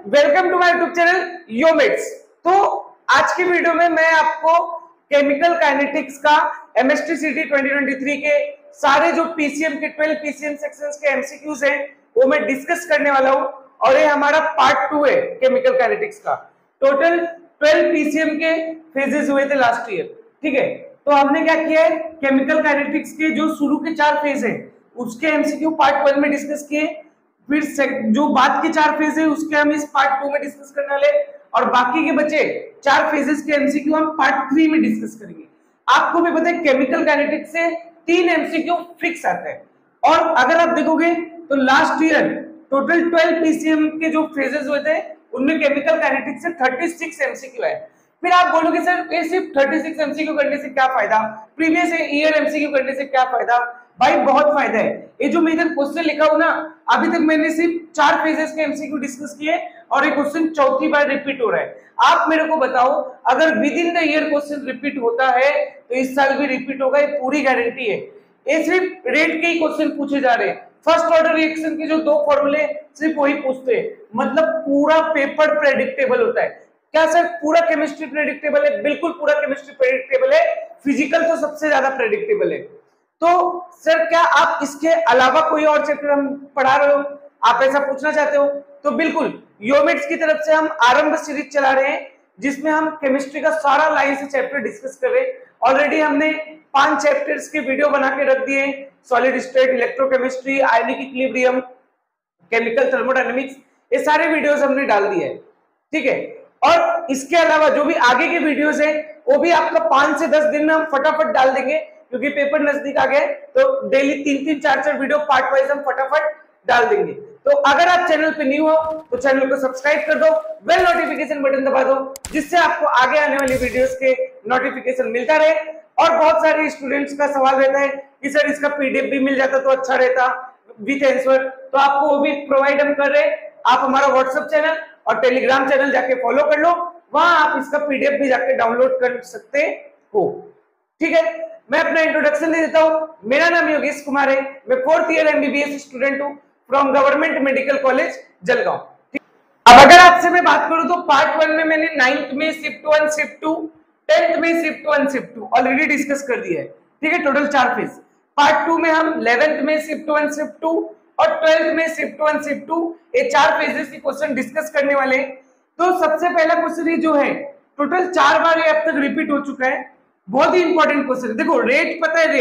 Welcome to my YouTube channel Yomates. तो आज की वीडियो में मैं आपको केमिकल काइनेटिक्स का एमएसटी सीटी 2023 के सारे जो पीसीएम के 12 पीसीएम सेक्शंस के एमसीक्यूज हैं वो मैं डिस्कस करने वाला हूं और ये हमारा पार्ट 2 है केमिकल काइनेटिक्स का। टोटल 12 पीसीएम के फेजेस हुए थे लास्ट ईयर, ठीक है। तो हमने क्या किया है, केमिकल काइनेटिक्स के जो शुरू के 4 फेज हैं उसके एमसीक्यू पार्ट 1 में डिस्कस किए, फिर जो बाद के 4 फेज है उसके हम इस पार्ट 2 में डिस्कस करने वाले और बाकी के बचे 4 फेजेस के एमसीक्यू हम पार्ट 3 में डिस्कस करेंगे। आपको भी पता है केमिकल काइनेटिक्स से 3 एमसीक्यू फिक्स आते हैं और अगर आप देखोगे तो लास्ट ईयर टोटल 12 पीसीएम के जो फेजेस हुए थे उनमें केमिकल काइनेटिक्स से 36 एमसीक्यू है। फिर आप बोलोगे सर ये सिर्फ 36 एमसीक्यू करने से क्या फायदा, प्रीवियस ईयर एमसीक्यू करने से क्या फायदा? भाई बहुत फायदा है। ये जो मैं इधर क्वेश्चन लिखा हूं ना, अभी तक मैंने सिर्फ 4 फेजेस के एमसीक्यू डिस्कस किए और ये क्वेश्चन चौथी बार रिपीट हो रहा है। आप मेरे को बताओ, अगर within the year question repeat होता है तो इस साल भी रिपीट होगा, ये पूरी गारंटी है। ये सिर्फ रेट के ही क्वेश्चन पूछे जा रहे हैं, फर्स्ट ऑर्डर रिएक्शन के जो 2 फॉर्मूले सिर्फ वही पूछते हैं, मतलब पूरा पेपर प्रेडिक्टेबल होता है। क्या सर पूरा केमिस्ट्री प्रेडिक्टेबल है? बिल्कुल पूरा केमिस्ट्री प्रेडिक्टेबल है, फिजिकल तो सबसे ज्यादा प्रेडिक्टेबल है। तो सर क्या आप इसके अलावा कोई और चैप्टर हम पढ़ा रहे हो, आप ऐसा पूछना चाहते हो? तो बिल्कुल योमेट्स की तरफ से हम आरंभ सीरीज चला रहे हैं जिसमें हम केमिस्ट्री का सारा लाइन से चैप्टर डिस्कस कर रहे हैं। ऑलरेडी हमने 5 चैप्टर्स के वीडियो बना के रख दिए, solid state, electrochemistry, ionic equilibrium, chemical thermodynamics, ये सारे वीडियोस हमने डाल दिए हैं, ठीक है। और इसके अलावा जो भी आगे के वीडियोस हैं वो भी आपका 5 से 10 दिन में हम फटाफट डाल देंगे क्योंकि पेपर नजदीक आ गए, तो डेली 3-3, 4-4 वीडियो पार्ट वाइज हम फटाफट डाल देंगे। तो अगर आप चैनल पे न्यू हो तो चैनल को सब्सक्राइब कर दो, बेल नोटिफिकेशन बटन दबा दो जिससे आपको आगे आने वाली वीडियोस के नोटिफिकेशन मिलता रहे। और बहुत सारे स्टूडेंट्स का सवाल रहता है कि सर इसका पीडीएफ भी मिल जाता तो अच्छा रहता विद आंसर, तो आपको वो भी प्रोवाइड हम कर रहे हैं। आप हमारा व्हाट्सएप चैनल और टेलीग्राम चैनल जाके फॉलो कर लो, वहां आप इसका पीडीएफ भी जाके डाउनलोड कर सकते हो, ठीक है। मैं अपना इंट्रोडक्शन दे देता हूं। मेरा नाम योगेश कुमार है, मैं 4th ईयर एमबीबीएस स्टूडेंट हूं from government medical college Jalgaon. अब अगर आपसे मैं बात करूं तो पार्ट 1 में मैंने 9th में शिफ्ट 1 शिफ्ट 2, 10th में शिफ्ट 1 शिफ्ट 2 ऑलरेडी डिस्कस कर दिया है, ठीक है। Total 4 phase. पार्ट 2 में हम 11th में शिफ्ट 1 शिफ्ट 2 और 12th में शिफ्ट 1 शिफ्ट 2, ये 4 फेजेस के क्वेश्चन डिस्कस करने वाले हैं। तो सबसे पहला क्वेश्चन ये जो है टोटल 4 बार ये अब तक रिपीट हो चुका है, बहुत ही इंपॉर्टेंट क्वेश्चन। देखो रेट पता है,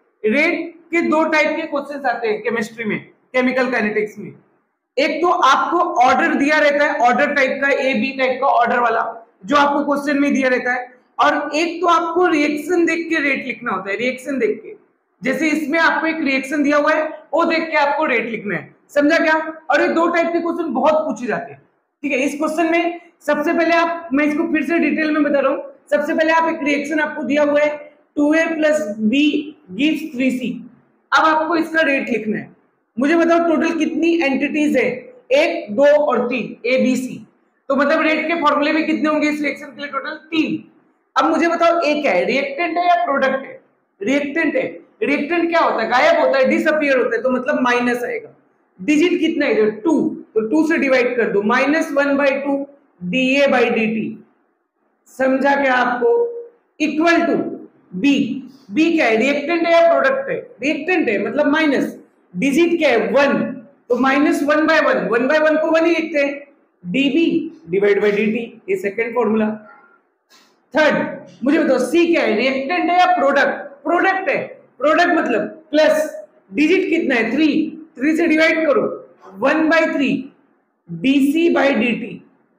रेट के 2 टाइप के क्वेश्चंस आते हैं केमिस्ट्री में, केमिकल काइनेटिक्स में। एक तो आपको ऑर्डर दिया रहता है, ऑर्डर टाइप का, ए बी टाइप का ऑर्डर वाला जो आपको क्वेश्चन में दिया रहता है, और एक तो आपको रिएक्शन देख के रेट लिखना होता है, रिएक्शन देख के। जैसे इसमें आपको एक रिएक्शन दिया हुआ है वो देख के आपको रेट लिखना है, समझा क्या? और ये 2 टाइप के क्वेश्चन बहुत पूछे जाते हैं, ठीक है। इस क्वेश्चन में सबसे पहले आप, मैं इसको फिर से डिटेल में बता रहा हूं। सबसे पहले आप एक रिएक्शन आपको दिया हुआ है 2a + b gives 3c। अब आपको इसका रेट लिखना है। मुझे बताओ टोटल कितनी एंटिटीज है? 1, 2 और 3, ए बी सी। तो मतलब रेट के फॉर्मूले में कितने होंगे इस रिएक्शन के लिए? टोटल 3। अब मुझे बताओ ए क्या है, रिएक्टेंट है या प्रोडक्ट है? रिएक्टेंट है। रिएक्टेंट क्या होता है? गायब होता है, डिसअपीयर होता है, तो मतलब माइनस आएगा। डिजिट कितना है इधर? 2, तो 2 से डिवाइड कर दो, -1/2 dA/dt। समझा क्या आपको? Equal to be. बी क्या है, रिएक्टेंट है या प्रोडक्ट है? रिएक्टेंट है, मतलब माइनस। डिजिट क्या है? 1, तो -1/1, 1/1 को 1 ही लिखते हैं, dB/dt। ये सेकंड फॉर्मूला। थर्ड मुझे बताओ सी क्या है, रिएक्टेंट है या प्रोडक्ट? प्रोडक्ट है। प्रोडक्ट मतलब प्लस, डिजिट कितना है? 3 से डिवाइड करो, 1/3 dC/dt।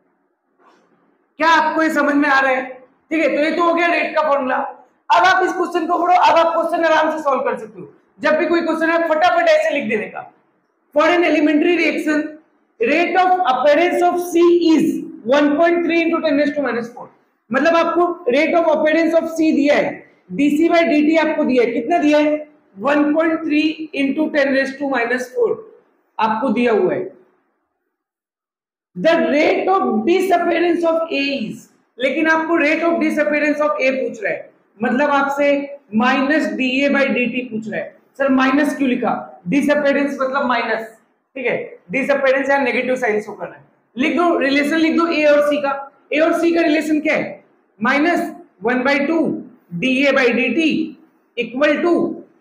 क्या आपको ये समझ में आ रहा है? ठीक है, तो ये तो हो गया रेट का फॉर्मूला। अब आप इस क्वेश्चन को पढ़ो, अब आप क्वेश्चन आराम से सॉल्व कर सकते हो। जब भी कोई क्वेश्चन है फटाफट ऐसे लिख देने का। For an elementary reaction rate of appearance of C is 1.3 × 10⁻⁴। मतलब आपको rate of appearance of C दिया है, dC/dt आपको दिया है, कितना दिया है? 1.3 × 10⁻⁴ आपको दिया हुआ है। The rate of disappearance of A is, लेकिन आपको rate of disappearance of A पूछ रहा है, मतलब आपसे -dA/dt पूछ रहा है। सर माइनस क्यों लिखा? डिसअपीयरेंस मतलब माइनस, ठीक है। डिसअपीयरेंस या नेगेटिव साइन शो करना है, लिख दो रिलेशन, लिख दो ए और सी का। ए और सी का रिलेशन क्या है? -1/2 dA/dt इक्वल टू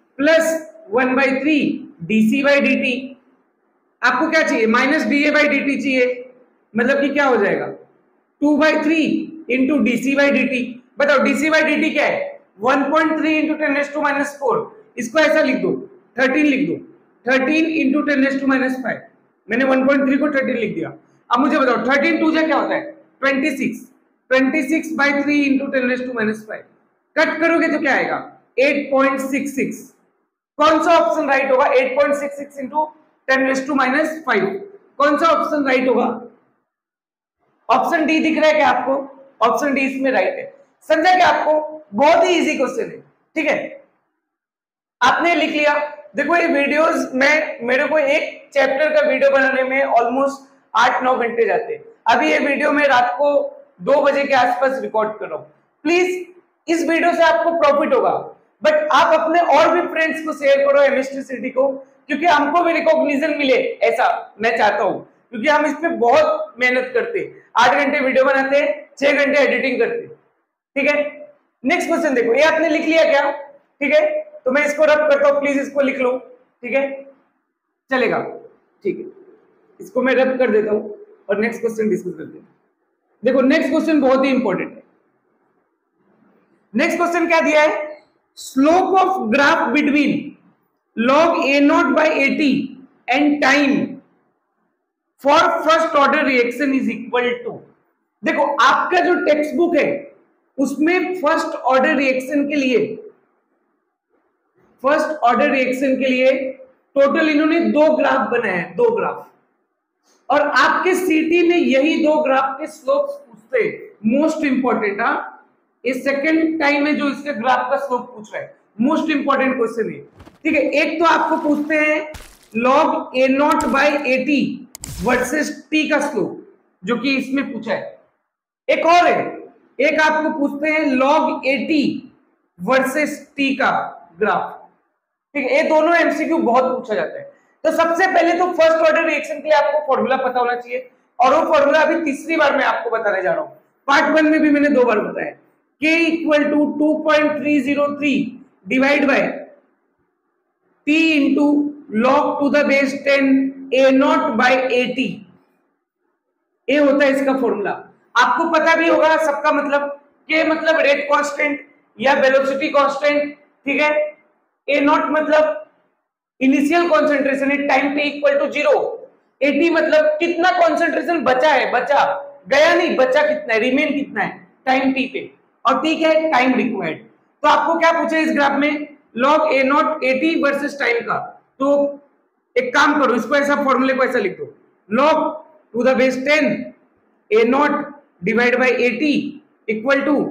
+1/3 dC/dt। आपको क्या चाहिए? -dA/dt चाहिए, मतलब कि क्या हो जाएगा? 2/3 इंटू dC/dt। बताओ dC/dt क्या है? 1.3 इंटू 10⁻⁻⁴। इसको ऐसा लिख दो, 13 लिख दो, 13 इंटू 10⁻⁵। मैंने 1.3 को 13 लिख दिया। अब मुझे बताओ 13 2 क्या होता है? 26। 26/3 इंटू 10⁻⁵। कट करोगे तो क्या आएगा? 8.66। कौन सा ऑप्शन राइट होगा? 8.66 इंटू 10⁻⁵। कौन सा ऑप्शन राइट होगा? ऑप्शन डी दिख रहा है क्या आपको? ऑप्शन डी इसमें राइट है। समझा क्या आपको? बहुत ही इजी क्वेश्चन है, ठीक है, आपने लिख लिया। देखो ये वीडियोस में मेरे को एक चैप्टर का वीडियो बनाने में ऑलमोस्ट 8-9 घंटे जाते हैं। अभी ये वीडियो मैं रात को 2 बजे के आसपास रिकॉर्ड कर रहा हूं। प्लीज इस वीडियो से आपको प्रॉफिट होगा, बट आप अपने और भी फ्रेंड्स को शेयर करो एमएसटी सिटी को, क्योंकि हमको भी रिकॉग्निशन मिले, ऐसा मैं चाहता हूं, क्योंकि हम इस पे बहुत मेहनत करते हैं। 8 घंटे वीडियो बनाते हैं, 6 घंटे एडिटिंग करते हैं, ठीक है। नेक्स्ट क्वेश्चन देखो, ये आपने लिख लिया क्या? ठीक है, तो मैं इसको रब करता हूं, प्लीज इसको लिख लो, ठीक है, चलेगा, ठीक है, इसको मैं रब कर देता हूं और नेक्स्ट क्वेश्चन डिस्कस करते हैं। देखो नेक्स्ट क्वेश्चन बहुत ही इंपॉर्टेंट है। नेक्स्ट क्वेश्चन क्या दिया है? Slope of graph between log A0/80 and time for first order reaction is equal to. देखो आपका जो टेक्स्ट बुक है उसमें फर्स्ट ऑर्डर रिएक्शन के लिए टोटल इन्होंने 2 ग्राफ बनाए हैं, 2 ग्राफ, और आपके सीटी में यही 2 ग्राफ के स्लोप्स पूछते हैं। मोस्ट इंपॉर्टेंट, ये सेकंड टाइम है जो इसके ग्राफ का स्लोप पूछ रहा है, मोस्ट इंपॉर्टेंट क्वेश्चन है, ठीक है। एक तो आपको पूछते हैं log A0/80 वर्सेस t का स्लोप, जो कि इसमें पूछा है। एक और है, एक आपको पूछते हैं log AT वर्सेस t का ग्राफ, ठीक है। ये दोनों एमसीक्यू बहुत पूछा जाता है। तो सबसे पहले तो फर्स्ट ऑर्डर रिएक्शन के लिए आपको फॉर्मूला पता होना चाहिए, और वो फॉर्मूला अभी तीसरी बार मैं आपको बताने जा रहा हूं। पार्ट 1 में भी मैंने 2 बार बताया। K = 2.303 divide by T into log⁻10 A0/80, ये होता है इसका फॉर्मूला। आपको पता भी होगा सबका मतलब, K मतलब रेट कांस्टेंट या वेलोसिटी कांस्टेंट, ठीक है। A0 मतलब इनिशियल कॉन्सेंट्रेशन है टाइम t = 0। AT मतलब कितना कॉन्सेंट्रेशन बचा है, बचा गया नहीं, बचा कितना है, रिमेन कितना है टाइम t पे, और t क्या है? Time required. तो आपको क्या पूछा है इस ग्राफ में? log A0/80 वर्सेस टाइम का। तो एक काम करो, इसको ऐसा फॉर्मूले को ऐसा लिख दो, log⁻10 A0 divide by 80 equal to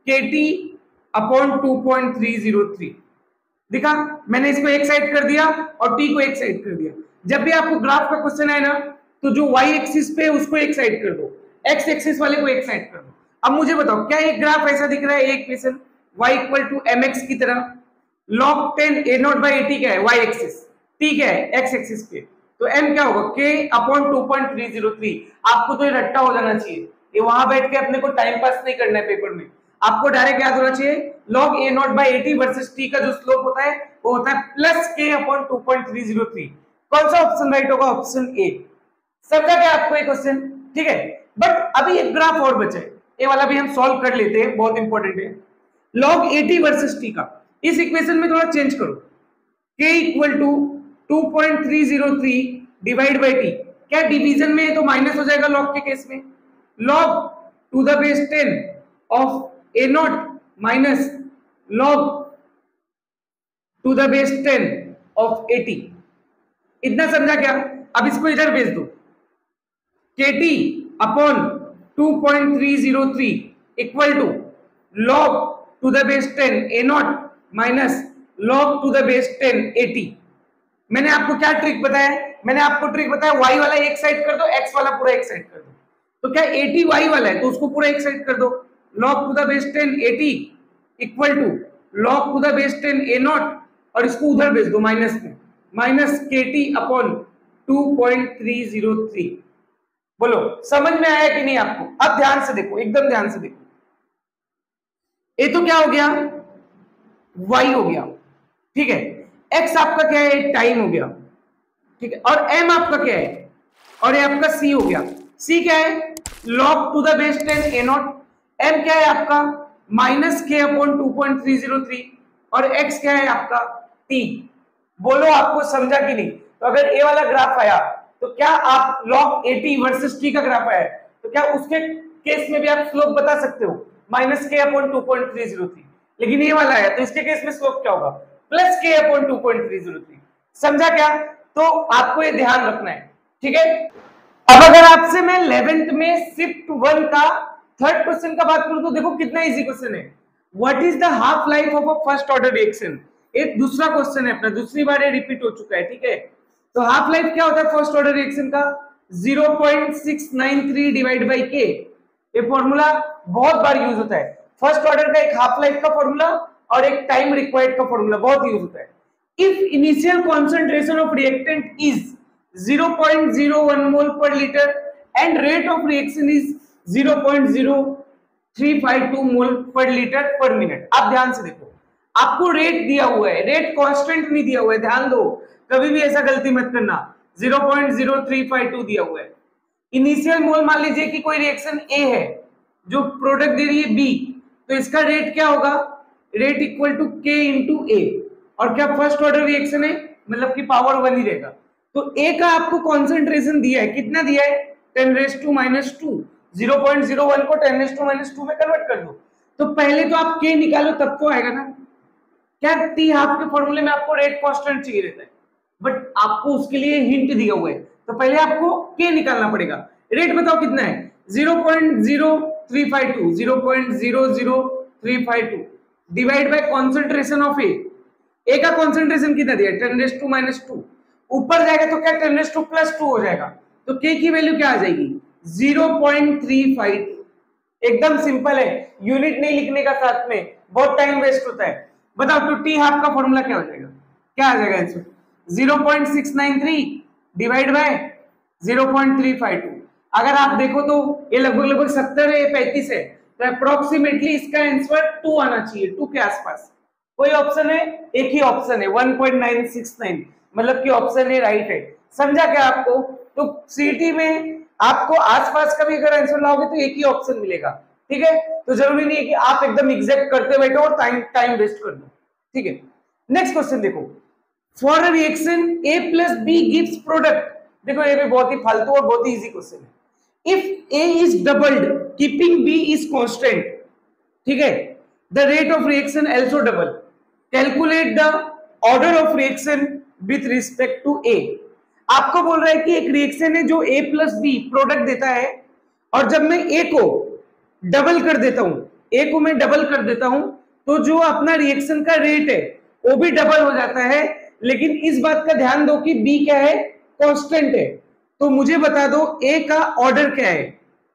KT/2.303। दिखा, मैंने इसको एक साइड कर दिया और t को एक साइड कर दिया। जब भी आपको ग्राफ का क्वेश्चन आए ना, तो जो y एक्सिस पे उसको एक साइड कर दो, x एक्सिस वाले को एक साइड कर दो। अब मुझे बताओ, क्या एक ग्राफ ऐसा दिख रहा है, एक इक्वेशन y = mx की तरह? log 10 A0/80 क्या है? y एक्सिस, t क्या है? x एक्सिस पे, तो m क्या होगा? K/2.303। आपको तो ये रट्टा हो जाना चाहिए, ये वहां बैठ के अपने को टाइम पास नहीं करना है पेपर में, आपको डायरेक्ट याद होना चाहिए log A0/80 वर्सेस t का जो स्लोप होता है वो होता है +K/2.303। कौन सा ऑप्शन राइट होगा? Option A. समझा क्या आपको ये क्वेश्चन? ठीक है, बट अभी एक ग्राफ और बचा है, ये वाला भी हम सॉल्व कर लेते हैं, बहुत इंपॉर्टेंट है। log 80 वर्सेस t का इस इक्वेशन में थोड़ा चेंज करो। K = 2.303 डिवाइड बाय t, क्या डिवीजन में है तो माइनस हो जाएगा log के केस में, log⁻10 of A0 minus log⁻10 of AT। इतना समझा क्या? अब इसको इधर भेज दो, KT/2.303 equal to log⁻10 A0 minus log⁻10 AT। मैंने आपको क्या ट्रिक बताया? मैंने आपको ट्रिक बताया y वाला एक साइड कर दो, x वाला पूरा एक साइड कर दो। तो क्या AT y वाला है तो उसको पूरा एक साइड कर दो, log⁻10 AT equal to log⁻10 A0, और इसको उधर भेज दो माइनस में, माइनस KT/2.303। बोलो समझ में आया कि नहीं आपको? अब ध्यान से देखो, एकदम ध्यान से देखो। ये तो क्या हो गया, y हो गया, ठीक है। x आपका क्या है, टाइम हो गया, ठीक है। और m आपका क्या है, और ये आपका c हो गया। c क्या है, log to the base 10 a naught. m क्या है आपका माइनस k अपॉन 2.303 और x क्या है आपका t। बोलो आपको समझा कि नहीं? तो अगर a वाला ग्राफ आया तो क्या आप log 80 वर्सेस t का ग्राफ आया तो क्या उसके केस में भी आप स्लोप बता सकते हो माइनस k अपॉन 2.303। लेकिन ये वाला है तो इसके केस में स्लोप क्या होगा, प्लस k अपॉन 2.303। समझा क्या? तो आपको ये ध्यान रखना है, ठीक है। अब अगर आपसे मैं 11th में शिफ्ट 1 का थर्ड क्वेश्चन का बात करूं तो देखो कितना इजी क्वेश्चन है। What is the half life of a first order reaction? एक दूसरा क्वेश्चन है अपना, दूसरी बार ये रिपीट हो चुका है, ठीक है। तो हाफ लाइफ क्या होता है फर्स्ट ऑर्डर रिएक्शन का, 0.693 डिवाइड बाई के। ये फॉर्मूला बहुत बार यूज होता है। फर्स्ट ऑर्डर का एक हाफ लाइफ का फॉर्मूला और एक टाइम रिक्वायर्ड का फॉर्मूला बहुत यूज होता है। If initial concentration of reactant is 0.01 mole per litre and rate of reaction is 0.0352 mole per litre पर मिनट। आप ध्यान से देखो, आपको रेट दिया हुआ है, रेट कांस्टेंट नहीं दिया हुआ है, ध्यान दो, कभी भी ऐसा गलती मत करना। 0.0352 दिया हुआ है। इनिशियल मोल मान लीजिए कि कोई रिएक्शन ए है जो प्रोडक्ट दे रही है बी, तो इसका रेट क्या होगा, rate equal to K into A. और क्या फर्स्ट ऑर्डर रिएक्शन है मतलब कि पावर 1 ही रहेगा। तो ए का आपको कॉन्सेंट्रेशन दिया है, कितना दिया है 10⁻²। 0.01 को 10⁻² में कन्वर्ट कर दो। तो पहले तो आप के निकालो तब तो आएगा ना। क्या टी हाफ के फॉर्मूले में आपको रेट कांस्टेंट चाहिए रहता है, बट आपको उसके लिए हिंट दिया हुआ है तो पहले आपको के निकालना पड़ेगा। रेट बताओ कितना है, 0.0352, 0.00352 divide by concentration of A का कॉन्सेंट्रेशन कितना दिया 10⁻²। ऊपर जाएगा तो क्या 10⁻²+2 हो जाएगा, तो के की वैल्यू क्या आ जाएगी 0.352। एकदम सिंपल है, यूनिट नहीं लिखने का साथ में बहुत टाइम वेस्ट होता है। बताओ तो टी हाफ का फॉर्मूला क्या हो जाएगा, क्या आ जाएगा आंसर 0.693 डिवाइड बाय 0.352। अगर आप देखो तो ये लगभग 70 है, 35 है, तो अप्रोक्सीमेटली इसका आंसर 2 आना चाहिए, 2 के आसपास। कोई ऑप्शन है, एक ही ऑप्शन है 1.969, मतलब कि ऑप्शन ए राइट है। समझा क्या आपको? तो सीटी में आपको आसपास का भी अगर आंसर लाओगे तो एक ही ऑप्शन मिलेगा, ठीक है। तो जरूरी नहीं है कि आप एकदम एग्जैक्ट करते बैठो और टाइम वेस्ट कर दो, ठीक है। नेक्स्ट क्वेश्चन देखो, for a reaction A plus B gives product. देखो ये भी बहुत ही फालतू और बहुत ही इजी क्वेश्चन है। If A is doubled keeping B is constant, ठीक है, the rate of reaction also double, calculate the order of reaction with respect to A। आपको बोल रहा है कि एक रिएक्शन है जो A प्लस बी प्रोडक्ट देता है, और जब मैं A को डबल कर देता हूं, A को मैं डबल कर देता हूं, तो जो अपना रिएक्शन का रेट है वो भी डबल हो जाता है। लेकिन इस बात का ध्यान दो कि B क्या है, कांस्टेंट है। तो मुझे बता दो A का ऑर्डर क्या है।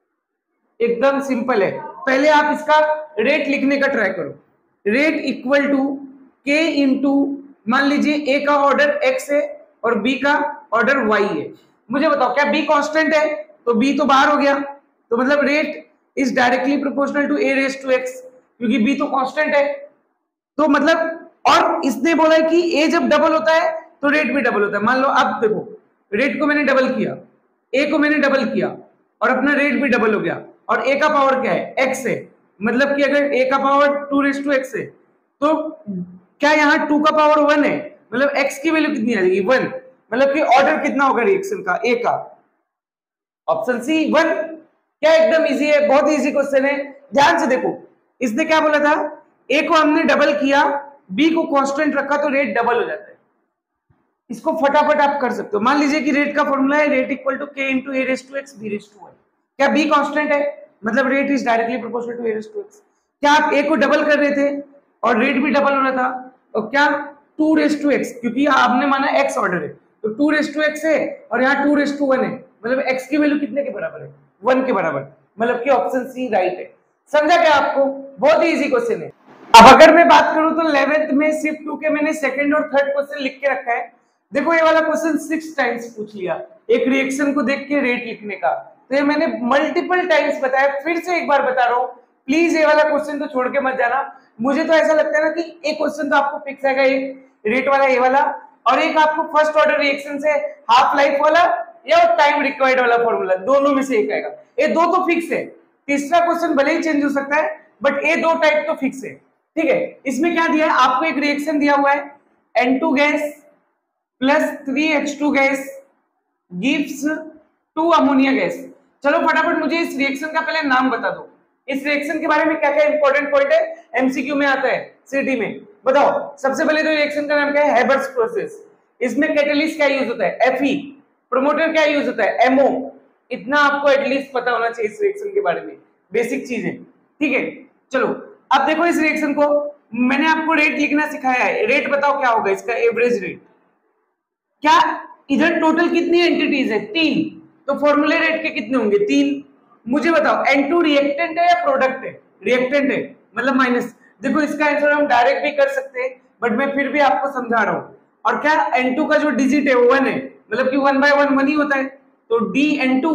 एकदम सिंपल है, पहले आप इसका रेट लिखने का ट्राई करो। Rate equal to K into, मान लीजिए A का ऑर्डर X है और B का ऑर्डर Y है। मुझे बताओ क्या B कांस्टेंट है, तो B तो बाहर हो गया, तो मतलब rate is directly proportional to A raise to X, क्योंकि B तो कांस्टेंट है। तो मतलब, और इसने बोला है कि A जब डबल होता है तो रेट भी डबल होता है। मान लो अब देखो, रेट को मैंने डबल किया, A को मैंने डबल किया और अपना रेट भी डबल हो गया, और A का पावर क्या है X है, मतलब कि अगर A का पावर 2⁻x है तो क्या यहाँ 2 का पावर 1 है, मतलब X की वैल्यू कितनी आ जाएगी 1, मतलब कि ऑर्डर कितना होगा रिएक्शन का A का, ऑप्शन सी 1। क्या एकदम इजी है, बहुत इजी क्वेश्चन है। ध्यान से देखो, इसने क्या बोला था, A को हमने डबल किया, B को कांस्टेंट रखा तो रेट डबल हो जाता है। इसको फटाफट आप कर सकते हो। मान लीजिए कि रेट का फॉर्मूला है rate equal to K into A raise to X B raise to Y। क्या B कांस्टेंट है, मतलब rate is directly proportional to A raise to X। क्या आप A को डबल कर रहे थे और रेट भी डबल हो रहा था, और क्या 2 रेज़ टू X, क्योंकि आपने माना X ऑर्डर है तो 2 रेज़ टू X है और यहाँ 2 रेज़ टू 1 है, मतलब X की वैल्यू कितने के बराबर है 1 के बराबर, मतलब कि ऑप्शन सी राइट है। समझा क्या आपको? बहुत ही इजी क्वेश्चन है। अब अगर मैं बात करूं तो 11th में शिफ्ट 2 के मैंने सेकंड और थर्ड क्वेश्चन लिख के रखा है। देखो ये वाला क्वेश्चन 6 टाइम्स पूछ लिया, एक रिएक्शन को देख के रेट लिखने का, तो ये मैंने मल्टीपल टाइम्स बताया, फिर से एक बार बता रहा हूँ, प्लीज ये वाला क्वेश्चन तो छोड़ के मत जाना। मुझे तो ऐसा लगता है ना कि एक क्वेश्चन तो आपको फिक्स आएगा, एक रेट वाला ये वाला, और एक आपको फर्स्ट ऑर्डर रिएक्शन से हाफ लाइफ वाला या टाइम रिक्वायर्ड वाला फॉर्मूला, दोनों में से एक आएगा। ये दो तो फिक्स है, तीसरा क्वेश्चन भले ही चेंज हो सकता है, बट ये दो टाइप तो फिक्स है। ठीक है, इसमें क्या दिया है आपको, एक रिएक्शन दिया हुआ है N2 gas plus 3H2 gas gives 2 ammonia gas. चलो फटाफट मुझे इस रिएक्शन का पहले नाम बता दो, इस रिएक्शन के बारे में क्या क्या इंपॉर्टेंट पॉइंट है, एमसीक्यू में आता है, सीटी में बताओ। सबसे पहले तो रिएक्शन का नाम क्या है, हेबर्स प्रोसेस। इसमें कैटलिस्ट क्या यूज होता है, Fe। प्रोमोटर क्या यूज होता है, MO। इतना आपको एटलीस्ट पता होना चाहिए इस रिएक्शन के बारे में, बेसिक चीज है। ठीक है, चलो अब देखो इस रिएक्शन को, मैंने आपको रेट लिखना सिखाया है, रेट बताओ क्या होगा इसका, एवरेज रेट। क्या इधर टोटल कितनी एंटिटीज है, 3, तो फॉर्मूले रेट के कितने होंगे, 3। मुझे बताओ N2 रिएक्टेंट है या प्रोडक्ट है, रिएक्टेंट है मतलब माइनस। देखो इसका आंसर हम डायरेक्ट भी कर सकते हैं, बट मैं फिर भी आपको समझा रहा हूं। और क्या N2 का जो डिजिट है वो 1 है, मतलब कि 1/1 1 ही होता है, तो DN2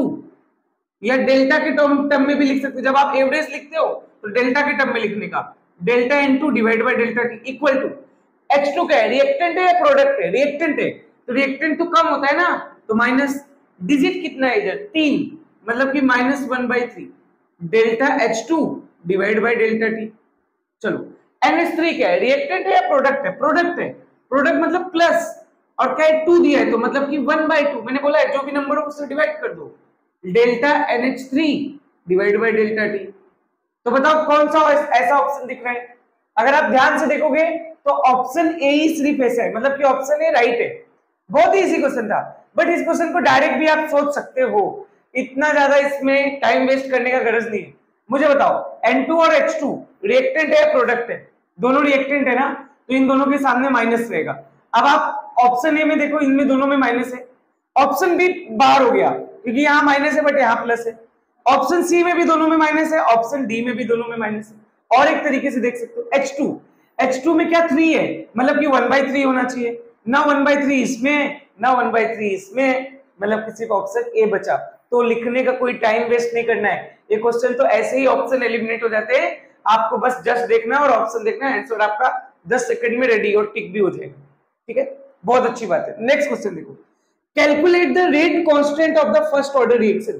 या डेल्टा के टर्म में भी लिख सकते हो। जब आप एवरेज लिखते हो तो डेल्टा के टर्म में लिखने का, delta N2 divide by delta T equal to H2 क्या है, रिएक्टेंट है या प्रोडक्ट है, रिएक्टेंट है, तो रिएक्टेंट तो कम होता है ना, तो माइनस डिजिट कितना है इधर 3, मतलब कि -1/3 delta H2 divide by delta T। चलो NH3 क्या है, रिएक्टेंट है या प्रोडक्ट है, प्रोडक्ट है, प्रोडक्ट मतलब प्लस, और क्या है 2 दिया है, तो मतलब कि 1/2, मैंने बोला है जो भी नंबर हो उससे डिवाइड कर दो, delta NH3 divide by delta T। तो बताओ कौन सा ऐसा ऑप्शन दिख रहा है, अगर आप ध्यान से देखोगे तो ऑप्शन ए ही सिर्फ ऐसा है, मतलब कि ऑप्शन ए राइट है। बहुत ही इजी क्वेश्चन था, बट इस क्वेश्चन को डायरेक्ट भी आप सोच सकते हो, इतना ज्यादा इसमें टाइम वेस्ट करने का गरज नहीं है। मुझे बताओ N2 और H2 रिएक्टेंट है या प्रोडक्ट है, दोनों रिएक्टेंट है ना, तो इन दोनों के सामने माइनस रहेगा। अब आप ऑप्शन ए में देखो, इनमें दोनों में माइनस है, ऑप्शन बी बाहर हो गया क्योंकि यहाँ माइनस है बट यहाँ प्लस है, ऑप्शन सी में भी दोनों में माइनस है, ऑप्शन डी में भी दोनों में माइनस है। और एक तरीके से देख सकते हो H2 में क्या 3 है, मतलब कि 1/3 होना चाहिए ना, 1/3 इसमें ना 1/3 इसमें, मतलब कि सिर्फ ऑप्शन ए बचा। तो लिखने का कोई टाइम वेस्ट नहीं करना है, ये क्वेश्चन तो ऐसे ही ऑप्शन एलिमिनेट हो जाते हैं, आपको बस जस्ट देखना और ऑप्शन देखना, आंसर आपका 10 सेकंड में रेडी और टिक भी हो जाएगा। ठीक है, बहुत अच्छी बात है। नेक्स्ट क्वेश्चन देखो, calculate the rate constant of the first order reaction.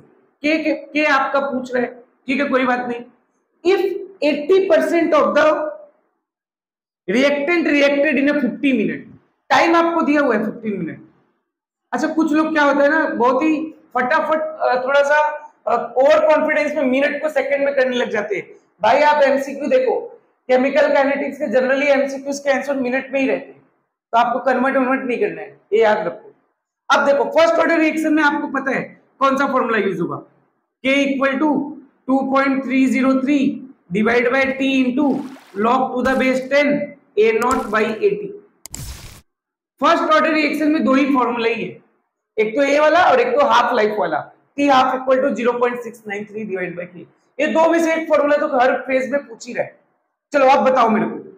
K आपका पूछ रहा है, ठीक है कोई बात नहीं। If 80% of the reactant reacted in 50 minute, time आपको दिया हुआ है 15 मिनट। अच्छा कुछ लोग क्या होता है ना, बहुत ही फटाफट थोड़ा सा ओवर कॉन्फिडेंस में मिनट को सेकंड में करने लग जाते हैं। भाई आप एमसीक्यू देखो, केमिकल काइनेटिक्स के जनरली एमसीक्यूज के आंसर मिनट में ही रहते हैं, तो आपको कन्वर्ट नहीं करना है, ये याद रखो। अब देखो फर्स्ट ऑर्डर रिएक्शन में आपको पता है कौन सा फॉर्मूला यूज होगा, K equal to 2.303 divide by T into log to the base 10 A0/80। First order reaction में दो ही फॉर्मूला ही है, एक तो ए वाला और एक तो हाफ लाइफ वाला, T half equal to 0.693 divide by K। ये दो में से एक फॉर्मूला तो हर फेज में पूछ ही रहा है। चलो आप बताओ मेरे को,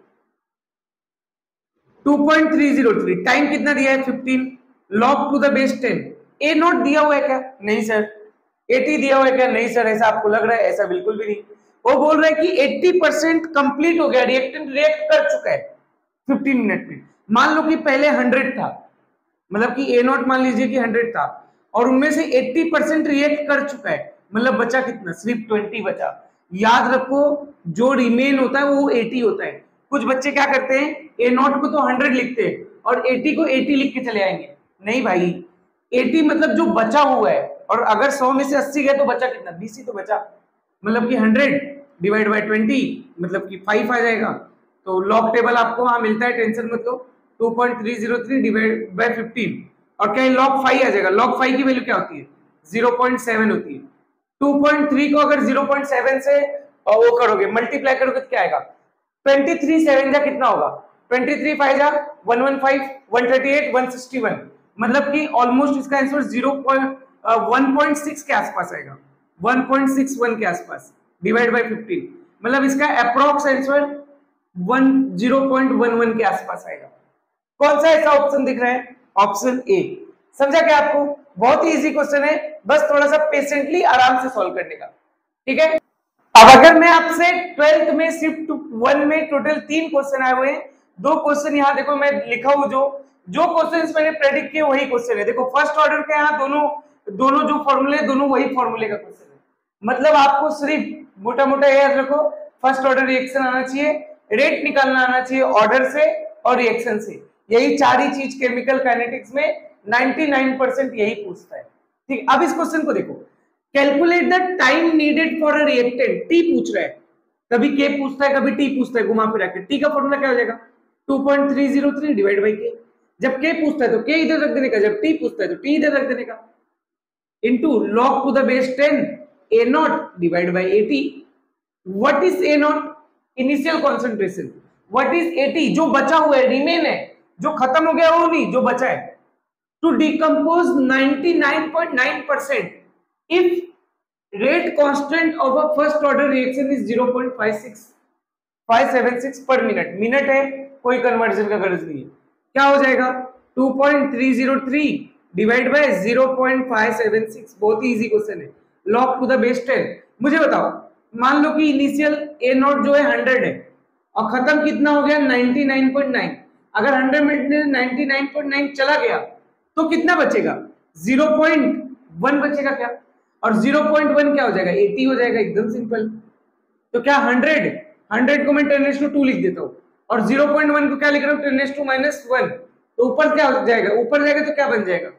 2.303 टाइम कितना दिया है 15, log to the base 10 A0 दिया हुआ है क्या, नहीं सर। 80 दिया हुआ है क्या, नहीं सर। ऐसा आपको लग रहा है, ऐसा बिल्कुल भी नहीं। वो बोल रहा है कि 80% कंप्लीट हो गया, रिएक्टेंट रिएक्ट कर चुका है 15 मिनट में। मान लो कि पहले 100 था, मतलब कि A0 मान लीजिए कि 100 था और उनमें से 80% रिएक्ट कर चुका है, मतलब बचा कितना, सिर्फ 20 बचा। याद रखो जो रिमेन होता है वो 80 होता है। कुछ बच्चे क्या करते हैं, A0 को तो 100 लिखते हैं और 80 को 80 लिख के चले आएंगे। नहीं भाई, 80 मतलब जो बचा हुआ है, और अगर 100 में से 80 गए तो बचा कितना, 20 ही तो बचा, मतलब कि 100 डिवाइड बाय 20 मतलब कि 5 आ जाएगा। तो लॉग टेबल आपको वहां मिलता है, टेंशन मत लो। 2.303 डिवाइड बाय 15 और क्या लॉग 5 आ जाएगा। लॉग 5 की वैल्यू क्या होती है, 0.7 होती है। 2.3 को अगर 0.7 से वो करोगे, मल्टीप्लाई करोगे तो क्या आएगा, 23 7 जा कितना होगा, 23 5 जा 115 138 161, मतलब कि ऑलमोस्ट इसका आंसर 1.6 के आसपास आएगा, 1.61 के आसपास डिवाइड बाय 15, मतलब इसका अप्रोक्स आंसर 0.11 के आसपास आएगा। कौन सा ऐसा ऑप्शन दिख रहा है, ऑप्शन ए। समझा क्या आपको, बहुत ही इजी क्वेश्चन है, बस थोड़ा सा पेशेंटली आराम से सॉल्व करने का, ठीक है। अब अगर मैं आपसे 12th में शिफ्ट 1 में टोटल 3 क्वेश्चन आए हुए हैं, 2 क्वेश्चन यहाँ देखो मैं लिखा हूं, जो क्वेश्चंस मैंने प्रेडिक्ट किए वही क्वेश्चन है। देखो फर्स्ट ऑर्डर के यहाँ दोनों जो फॉर्मूले दोनों वही फॉर्मूले का क्वेश्चन है, मतलब आपको सिर्फ मोटा मोटा याद रखो, फर्स्ट ऑर्डर रिएक्शन आना चाहिए, रेट निकालना आना चाहिए ऑर्डर से और रिएक्शन से, यही चार ही चीज केमिकल काइनेटिक्स में 99% यही पूछता है, ठीक। अब इस क्वेश्चन को देखो, calculate the time needed for a reactant, T पूछ रहा है, कभी के पूछता है कभी टी पूछता है, घुमा फिरा के। टी का फॉर्मूला क्या हो जाएगा, 2.303 डिवाइड बाई के। जब के पूछता है तो के इधर रख देने का, जब टी पूछता है तो टी इधर रख देने का, into log to the base 10 A naught divide by 80। What is A naught, initial concentration. What is 80, जो बचा हुआ है, रिमेन है, जो खत्म हो गया वो नहीं, जो बचा है। To decompose 99.9% if rate constant of a first order reaction is 0.576 per minute, minute है, कोई कन्वर्जन का गरज नहीं है, क्या हो जाएगा 2.303 डिवाइड बाय 0.576, बहुत ही इजी क्वेश्चन है, log टू द बेस 10। मुझे बताओ, मान लो कि इनिशियल ए नॉट जो है 100 है और खत्म कितना हो गया 99.9, अगर 100 मिनट में 99.9 चला गया तो कितना बचेगा, 0.1 बचेगा क्या, और 0.1 क्या हो जाएगा, 80 हो जाएगा, एकदम सिंपल। तो क्या 100 को मैं 10⁻² लिख देता हूँ और 0.1 को क्या लिख रहा हूँ 10⁻⁻1, तो ऊपर क्या हो जाएगा, ऊपर जाएगा तो क्या बन जाएगा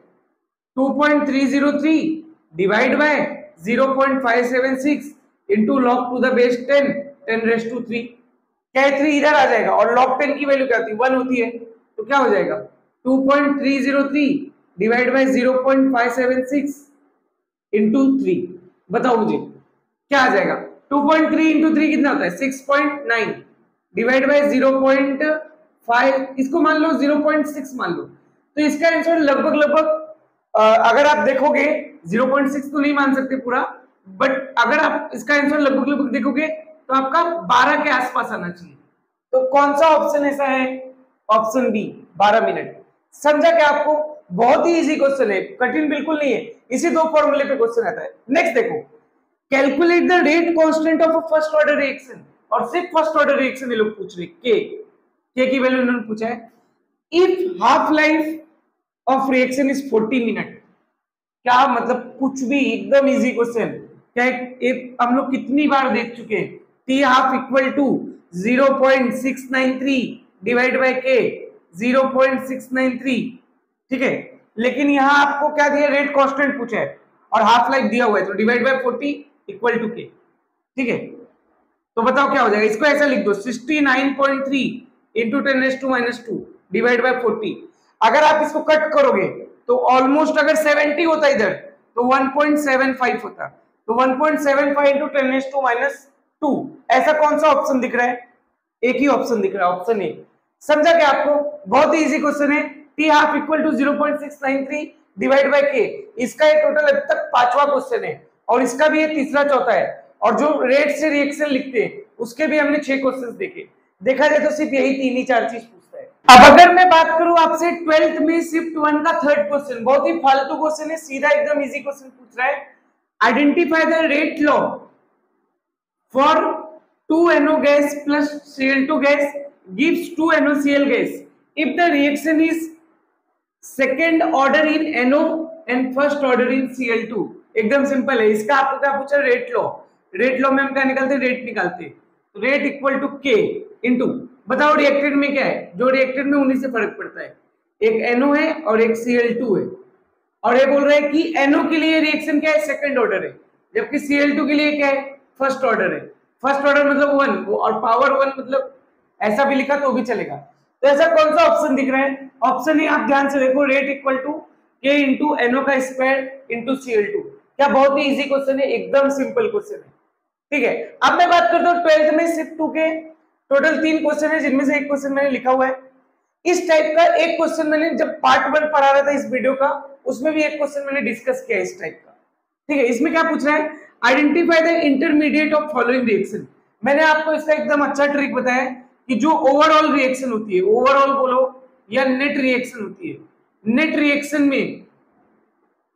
2.303 divide by 0.576 into log to the base 10 10⁻3, क्या 3 इधर आ जाएगा और log 10 की वैल्यू क्या होती है 1 होती है, तो क्या हो जाएगा 2.303 डिवाइड बाय 0.576 इंटू 3। बताओ मुझे क्या आ जाएगा, 2.3 इंटू 3 कितना होता है 6.9 डिवाइड बाय 0.5, इसको मान लो 0.6 मान लो, तो इसका आंसर लगभग अगर आप देखोगे 0.6 तो नहीं मान सकते पूरा, बट अगर आप इसका आंसर लगभग देखोगे तो आपका 12 के आसपास आना चाहिए। तो कौन सा ऑप्शन ऐसा है, ऑप्शन बी 12 मिनट। समझा क्या आपको, बहुत ही इजी क्वेश्चन है, कठिन बिल्कुल नहीं है, इसी दो फॉर्मूले पे क्वेश्चन आता है। नेक्स्ट देखो, calculate the rate constant of a first order reaction, और सिर्फ फर्स्ट ऑर्डर रिएक्शन ये लोग पूछ रहे, के की वैल्यू इन्होंने पूछा है। If half life of reaction is 40 minute, क्या मतलब कुछ भी, एकदम इजी क्वेश्चन, क्या एक हम लोग कितनी बार देख चुके हैं, T half equal to 0.693 divide by K 0.693, ठीक है। लेकिन यहाँ आपको क्या दिया, रेट कांस्टेंट पूछा है और हाफ लाइफ दिया हुआ है, तो डिवाइड बाय 40 इक्वल टू के, ठीक है। तो बताओ क्या हो जाएगा, इसको ऐसा लिख दो 69.3 इंटू 10⁻² डिवाइड बाय 40। अगर आप इसको कट करोगे तो ऑलमोस्ट अगर 70 होता इधर तो 1.75 होता, तो 1.75 इंटू 10⁻², ऐसा कौन सा ऑप्शन दिख रहा है, एक ही ऑप्शन दिख रहा है, ऑप्शन ए। समझा क्या आपको, बहुत ही इजी क्वेश्चन है, T half equal to 0.693 divide by K, इसका ये टोटल अब तक 5वां क्वेश्चन है और इसका भी ये तीसरा चौथा है, और जो रेट से रिएक्शन लिखते हैं उसके भी हमने 6 क्वेश्चन देखे, देखा जाए तो सिर्फ यही 3 ही 4 चीज पूछता है। अब अगर मैं बात करूं आपसे 12th में शिफ्ट 1 का थर्ड क्वेश्चन, बहुत ही फालतू क्वेश्चन है, सीधा एकदम इजी क्वेश्चन पूछ रहा है, identify the rate law for 2NO gas plus Cl2 gas gives 2NOCl gas if the reaction is second order in NO and first order in Cl2। एकदम सिंपल है, इसका आपको क्या पूछा, रेट लॉ। रेट लॉ में हम क्या निकालते हैं, रेट निकालते हैं, rate equal to K into, बताओ रिएक्टेंट में क्या है, जो रिएक्टेंट में उन्हीं से फर्क पड़ता है, एक NO है और एक Cl2 है, और ये बोल रहा है कि NO के लिए रिएक्शन क्या है, सेकंड ऑर्डर है, जबकि Cl2 के लिए क्या है, फर्स्ट ऑर्डर है। फर्स्ट ऑर्डर मतलब 1 और पावर 1 मतलब ऐसा भी लिखा तो भी चलेगा। तो ऐसा कौन सा ऑप्शन दिख रहा है, ऑप्शन ही आप ध्यान से देखो, rate equal to K into NO का स्क्वायर इंटू Cl2। क्या बहुत ही इजी क्वेश्चन है, एकदम सिंपल क्वेश्चन है, ठीक है। अब मैं बात करता हूँ 12th में शिफ्ट 2 के टोटल 3 क्वेश्चन है, जिनमें से एक क्वेश्चन मैंने लिखा हुआ है, इस टाइप का एक क्वेश्चन मैंने जब पार्ट 1 पढ़ा रहा था इस वीडियो का, उसमें भी एक क्वेश्चन मैंने डिस्कस किया इस टाइप का, ठीक है। इसमें क्या पूछ रहा है, identify the intermediate of following reaction. मैंने आपको इसका एकदम अच्छा ट्रिक बताया कि जो ओवरऑल रिएक्शन होती है, ओवरऑल बोलो या नेट रिएक्शन होती है, नेट रिएक्शन में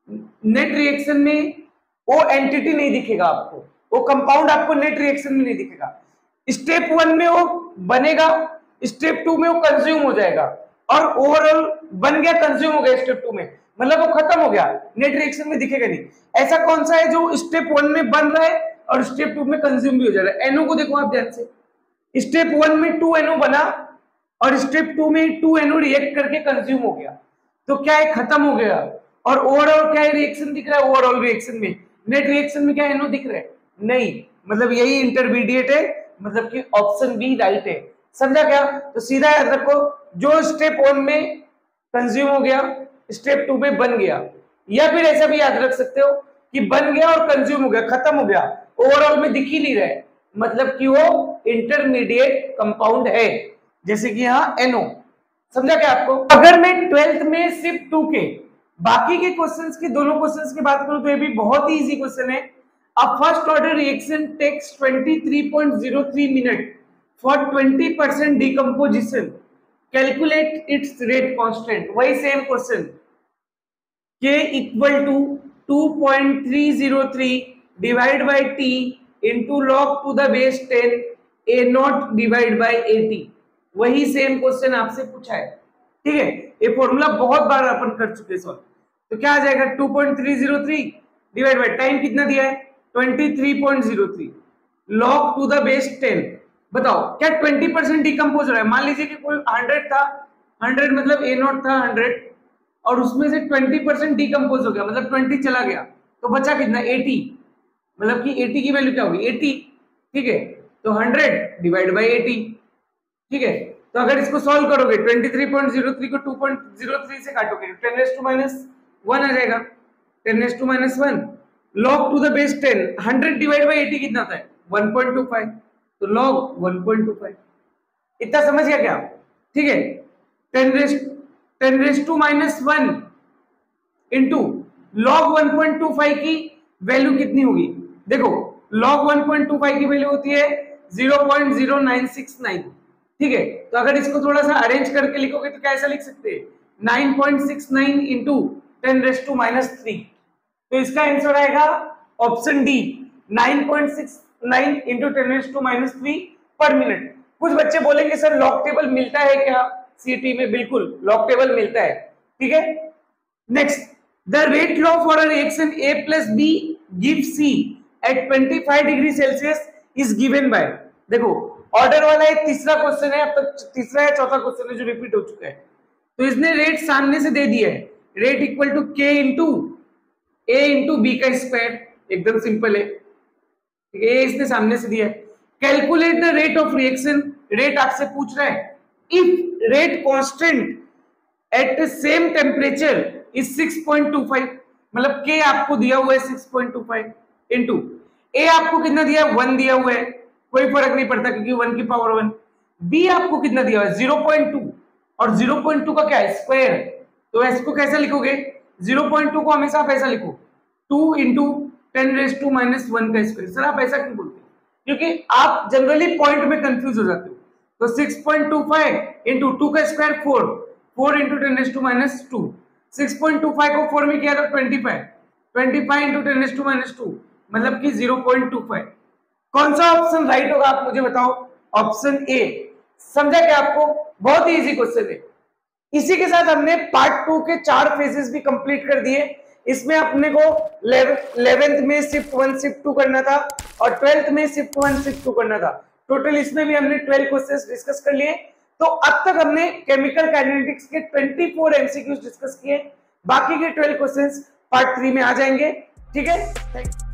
नेट रिएक्शन में वो एंटिटी नहीं दिखेगा आपको, वो कंपाउंड आपको नेट रिएक्शन में नहीं दिखेगा। स्टेप 1 में वो बनेगा, स्टेप 2 में वो कंज्यूम हो जाएगा, और ओवरऑल बन गया, कंज्यूम हो गया स्टेप 2 में, मतलब वो खत्म हो गया, नेट रिएक्शन में दिखेगा नहीं। ऐसा कौन सा है जो स्टेप 1 में बन रहा है और स्टेप 2 में कंज्यूम भी हो जा रहा है? NO को देखो आप ध्यान से, स्टेप 1 में 2NO बना और स्टेप 2 में 2NO रिएक्ट करके कंज्यूम हो गया, तो क्या है, खत्म हो गया। और ओवरऑल क्या है, रिएक्शन दिख रहा है, ओवरऑल रिएक्शन में, नेट रिएक्शन में क्या NO दिख रहा है? नहीं, मतलब यही इंटरमीडिएट है, मतलब कि ऑप्शन बी राइट है। समझा क्या? तो सीधा याद रखो, जो स्टेप 1 में कंज्यूम हो गया स्टेप 2 में बन गया, या फिर ऐसा भी याद रख सकते हो कि बन गया और कंज्यूम हो गया, खत्म हो गया, ओवरऑल में दिख ही नहीं रहा है, मतलब कि वो इंटरमीडिएट कंपाउंड है, जैसे कि यहाँ NO। समझा क्या आपको? अगर मैं 12th में सिर्फ 2 के बाकी के क्वेश्चंस की, दोनों क्वेश्चंस की बात करूं तो ये भी बहुत ही इजी क्वेश्चन है। A first order reaction takes 23.03 minutes for 20% decomposition. Calculate its rate constant. वही same question, K equal to 2.303 divided by T into log to the base 10 A naught divided by AT. वही same question आपसे पूछा है, ठीक है। ये formula बहुत बार अपन कर चुके सॉल्व। तो क्या आ जाएगा, 2.303 डिवाइड बाय टाइम कितना दिया है, 23.03 log टू द बेस 10। बताओ क्या 20% डिकम्पोज हो रहा है? मान लीजिए कि कोई 100 था, 100 मतलब A नॉट था 100, और उसमें से 20% डिकम्पोज हो गया, मतलब 20 चला गया, तो बचा कितना, 80, मतलब कि 80 की वैल्यू क्या होगी, 80, ठीक है। तो 100 डिवाइड बाई 80, ठीक है। तो अगर इसको सॉल्व करोगे 23.03 को 2.03 से काटोगे, 10⁻1 आ जाएगा, 10⁻1 log to the base 10, 100 divide by 80 कितना था, 1.25, तो log 1.25। इतना समझ गया क्या? ठीक है। 10⁻1 इंटू log 1.25 की वैल्यू कितनी होगी? देखो log 1.25 की वैल्यू होती है 0.0969, ठीक है। तो अगर इसको थोड़ा सा अरेंज करके लिखोगे तो कैसा लिख सकते हैं, 9.69 इंटू 10⁻³ तो इसका आंसर आएगा ऑप्शन डी, 9.69 इंटू 10⁻³ पर मिनट। कुछ बच्चे बोलेंगे सर लॉग टेबल मिलता है क्या सीटी में? बिल्कुल लॉग टेबल मिलता है, ठीक है। Next, the rate law for a reaction A plus B gives C at 25 degree Celsius is given by. देखो ऑर्डर वाला एक तीसरा क्वेश्चन है, अब तक तीसरा या चौथा क्वेश्चन है जो रिपीट हो चुका है। तो इसने रेट सामने से दे दिया है, rate equal to K into A into B का स्क्वायर, एकदम सिंपल है, ठीक है। इसने सामने से दिया है। Calculate the rate of reaction, rate आपसे पूछ रहा है, if rate constant at same temperature is 6.25, मतलब K आपको दिया हुआ है 6.25 इंटू A आपको कितना दिया है, 1 दिया हुआ है, कोई फर्क नहीं पड़ता क्योंकि 1 की पावर 1। B आपको कितना दिया हुआ है 0.2, और 0.2 का क्या है, स्क्वायर। तो इसको कैसे लिखोगे, 0.2 को हमेशा आप ऐसा लिखो, 2 इंटू 10⁻⁻1 का स्क्वायर। सर आप ऐसा क्यों बोलते हो? क्योंकि आप जनरली पॉइंट में कंफ्यूज हो जाते हो। तो 6.25 इंटू 2 का स्क्वायर 4, 4 इंटू 10⁻², 6.25 को 4 में किया तो 25, 25 इंटू 10⁻², मतलब कि 0.25। कौन सा ऑप्शन राइट होगा आप मुझे बताओ, ऑप्शन ए। समझा क्या आपको? बहुत ही इजी क्वेश्चन है। इसी के साथ हमने पार्ट 2 के 4 फेजेस भी कंप्लीट कर दिए। इसमें अपने को 11th में शिफ्ट 1 शिफ्ट 2 करना था और 12th में शिफ्ट 1 शिफ्ट 2 करना था। टोटल इसमें भी हमने 12 क्वेश्चंस डिस्कस कर लिए। तो अब तक हमने केमिकल काइनेटिक्स के 24 एमसीक्यूज डिस्कस किए, बाकी के 12 क्वेश्चंस पार्ट 3 में आ जाएंगे, ठीक है। Thank you.